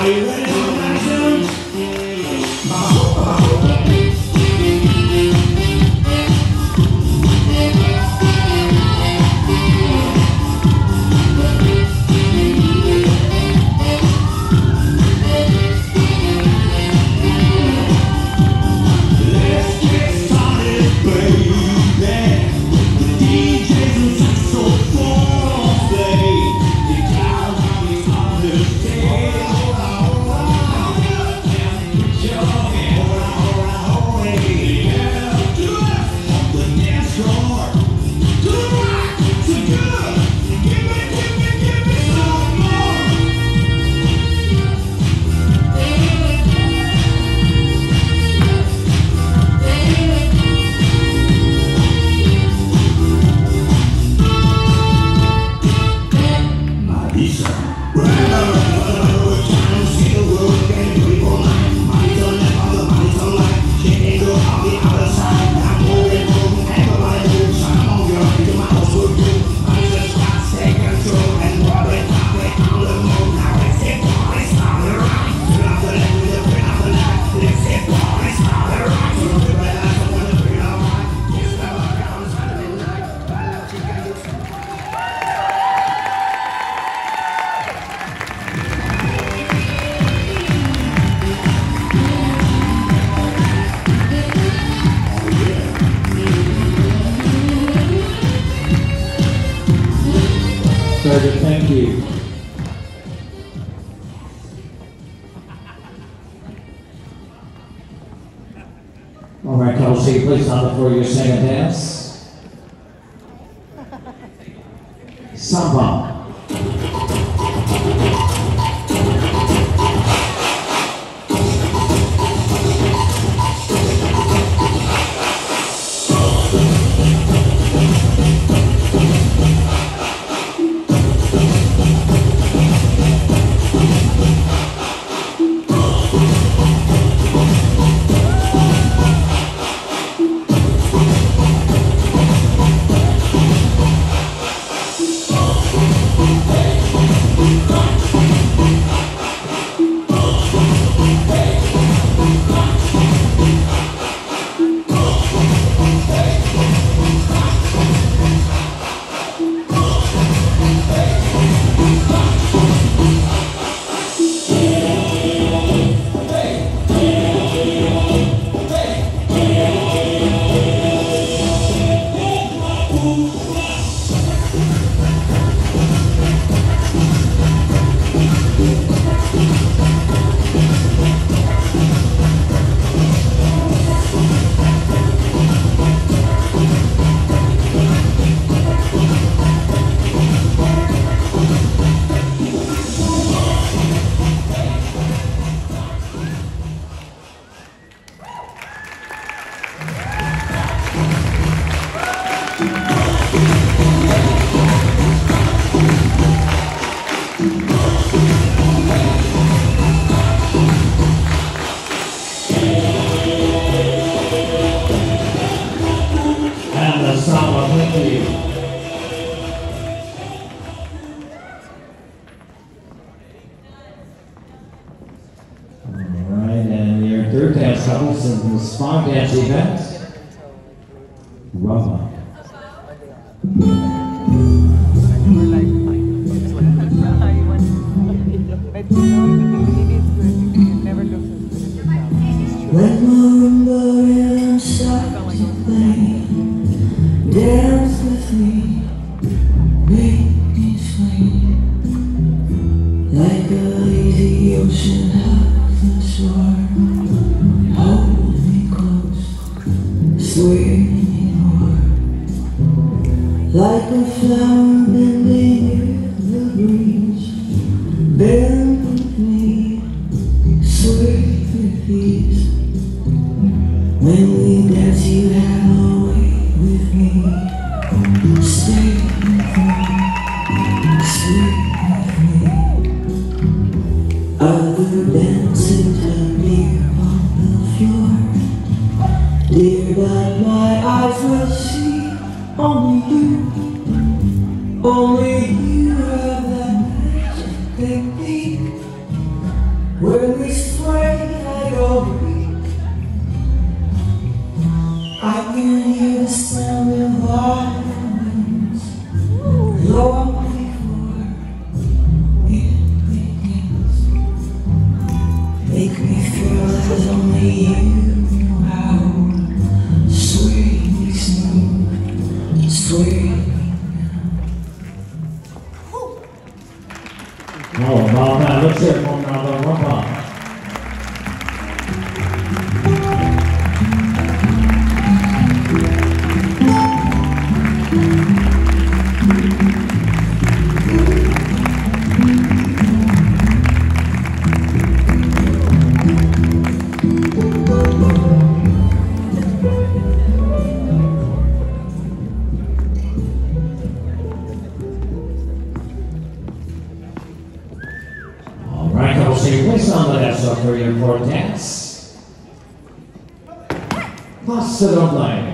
Meredith, thank you. All right, couples, see you please on the floor, you sing and dance. Samba. Third dance couples in this fun dance event. Rama. Let marimba rhythm start to play. Dance with me, make me swing. Like a lazy ocean hugs the shore. Hold me close, sway me more. Like a flower bending with the breeze. Bend with me, sway with ease. When we dance, you have a way with me. Stay with me, sway with me. Other dancers appear on the floor. Dear God, my eyes will see only you. Only you have that magic technique. When we sway like all the beat, I can hear the sound of violins long before it begins. Make me feel as only you know how. Sweetly smooth, sweetly. Oh, about that. Let's hear it from another rumba. Place on the dance floor for your fourth dance. Pasta don't lie.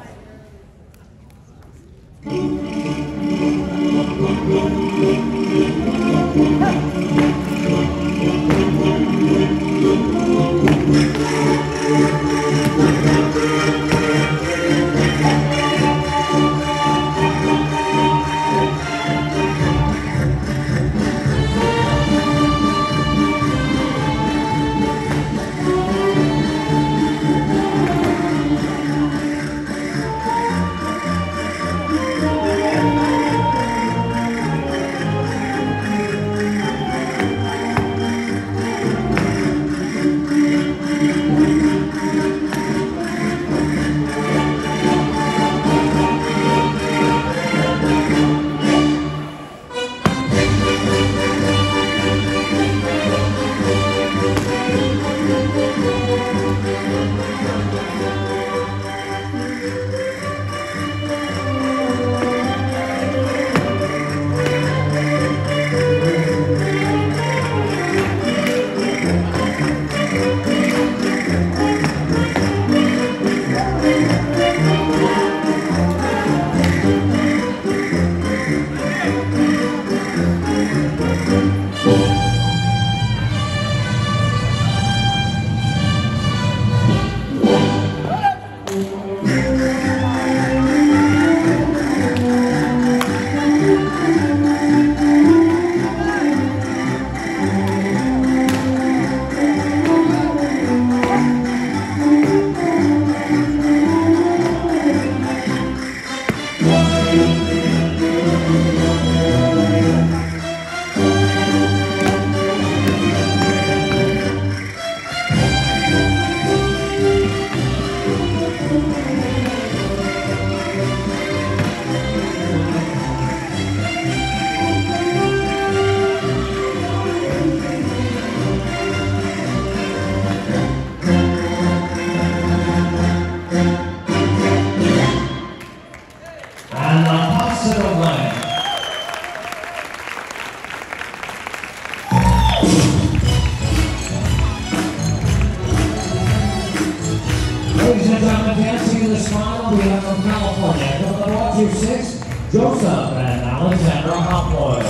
Ladies and gentlemen, dancing in the smile, we have from California, number 126, Joseph and Alexandra Hopwood.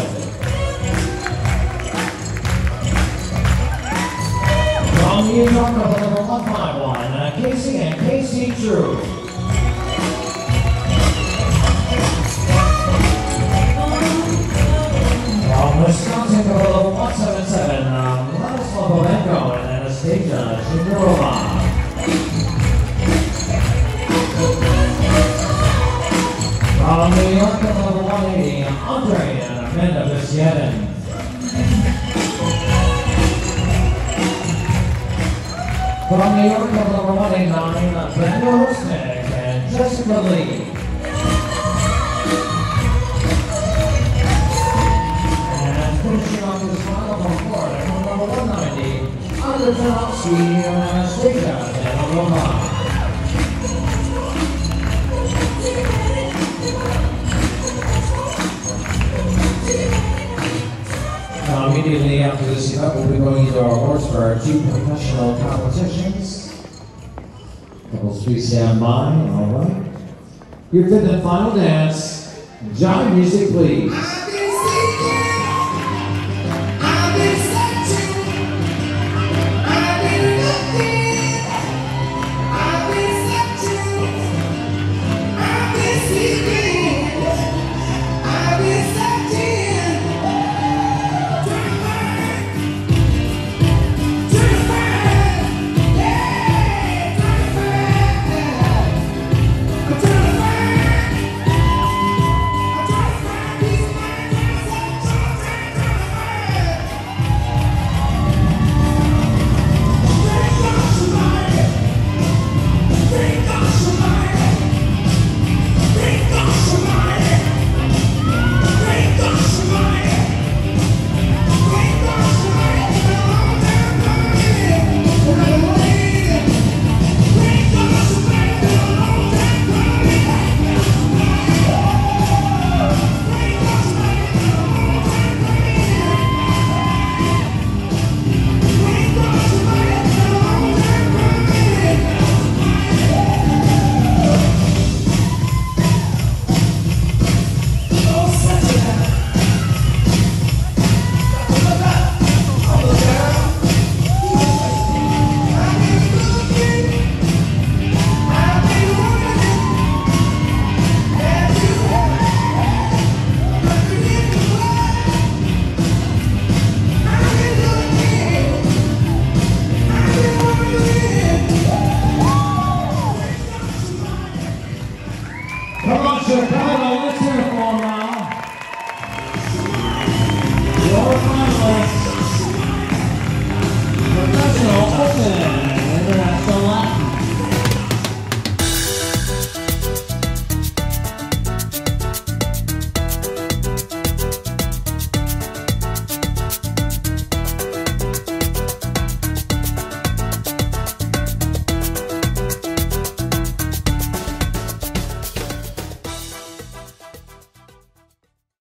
From New York, number 151, Casey and Casey Drew. From Wisconsin, number 177, Ladislav Bovenko and Anastasia Shimurova. From New York, number 180, Andre and Amanda Visietin. From New York, number 189, Daniel Rusnick and Jessica Lee. And finishing off this final from Florida, number 190, Andre Janowski and Anastasia Danilova. Immediately after this event, we'll be going into our awards for our 2 professional competitions. Couples, please stand by. All right. Your 5th and final dance. Jive music, please.